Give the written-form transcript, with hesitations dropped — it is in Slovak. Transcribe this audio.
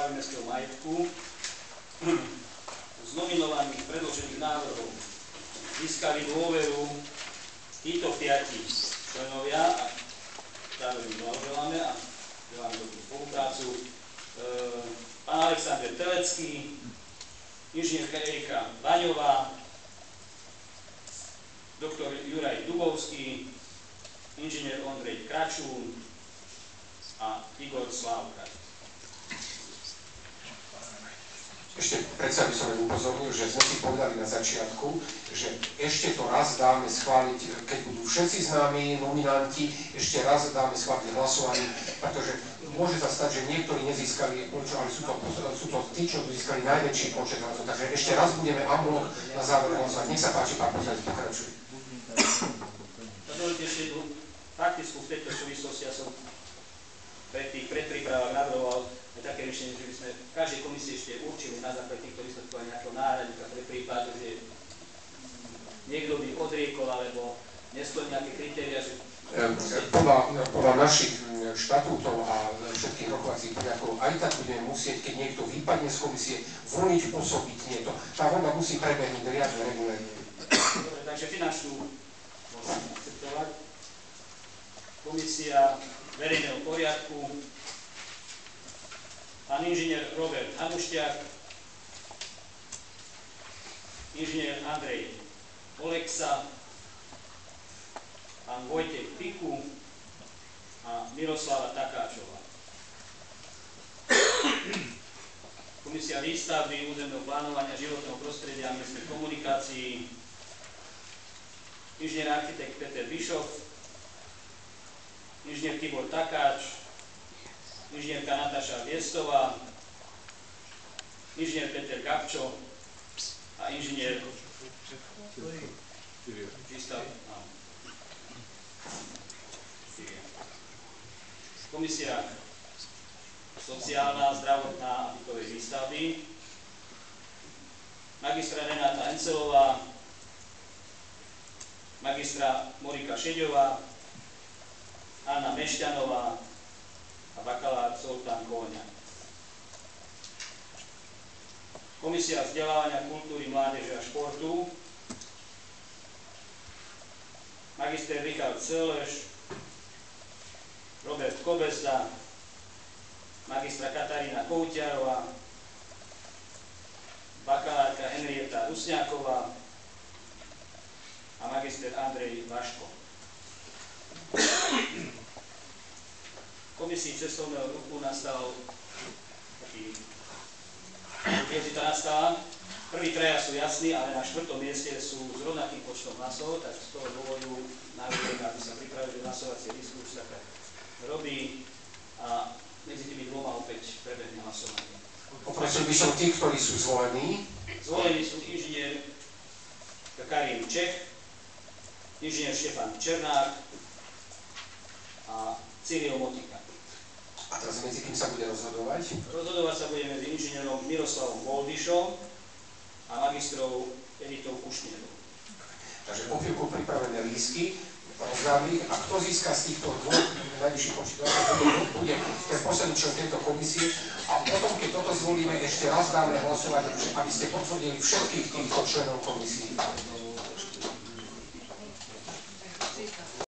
správy mestského majetku. Z nominovaných predložených návrhov získali dôveru títo 5 členovia a práve im blahoželáme a želáme dobrú spoluprácu. Pán Alexander Telecký, inžinierka Erika Baňová, doktor Juraj Dubovský, inžinier Ondrej Kračún a Igor Slávka. Ešte predsa by som upozornil, že sme si povedali na začiatku, že ešte to raz dáme schváliť, keď budú všetci známi nominanti, ešte raz dáme schváliť hlasovanie, pretože môže sa stať, že niektorí nezískali, ale sú to tí, čo získali najväčší počet hlasov. Takže ešte raz budeme amblok na záver hlasovať. Nech sa páči, pán poslanec, pokračuj. Dovolte ešte jednu faktickú v tejto súvislosti. Ja som pre tých predprípravách navrhoval také riešenie, že by sme v každej komisii ešte určili na základe týchto výsledkov nejakého náhradníka pre prípad, že niekto by odriekol alebo nesplní nejaké kritéria, že... Podľa našich štatútov a všetkých rokovacích poriadkov aj tak budeme musieť, keď niekto vypadne z komisie, voliť osobitne to. Tá voľba musí prebehnúť riadne regulérne. Dobre, takže finančnú môžeme akceptovať. Komisia verejného poriadku. Pán inžinier Robert Hanušťák, inžinier Andrej Oleksa, pán Vojtech Piku a Miroslava Takáčová. Komisia výstavby, územného plánovania, životného prostredia a miestnej komunikácií, inžinier architekt Peter Bišov, inžinier Tibor Takáč, inžinierka Natáša Viestová, inžinier Peter Gabčo a inžinier Komisia sociálna, zdravotná a bytovej výstavby, magistra Renáta Encelová, magistra Morika Šeďová, Anna Mešťanová a bakalár Zoltán Kóňa. Komisia vzdelávania, kultúry, mládeže a športu, magister Richard Celeš, Robert Kobezda, magistra Katarína Koutiarová, bakalárka Henrieta Rusňáková a magister Andrej Vaško. Komisii cestovného ruchu nastal taký, keď to nastala, prví traja sú jasní, ale na 4. mieste sú s rovnakým počtom hlasov, tak z toho dôvodu navrhujem, aby sa pripravili hlasovacie listy, už sa tak robí a medzi tými dvoma opäť prebehne hlasovanie. Poprosil by som tých, ktorí sú zvolení. Zvolení sú inžinier Karim Čech, inžinier Štefan Černák a Cyril Motika. A teraz medzi kým sa bude rozhodovať? Rozhodovať sa bude medzi inžinierom Miroslavom Voldyšom a magistrou Editou Kušnierovou. Takže po chvíľku pripravené lístky, rozdáme ich a kto získa z týchto dvoch najvyšších počtov, bude ten posledný člen tejto komisie a potom, keď toto zvolíme, ešte raz dáme hlasovať, aby ste potvrdili všetkých týchto členov komisie.